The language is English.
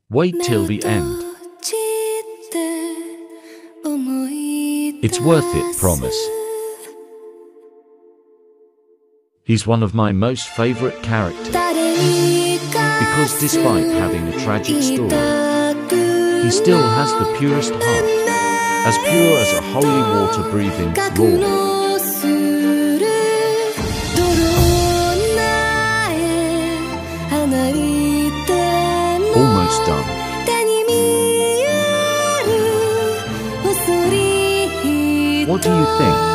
Wait till the end. It's worth it, promise. He's one of my most favorite characters. Because despite having a tragic story, he still has the purest heart, as pure as a holy water-breathing Lord. Almost done. What do you think?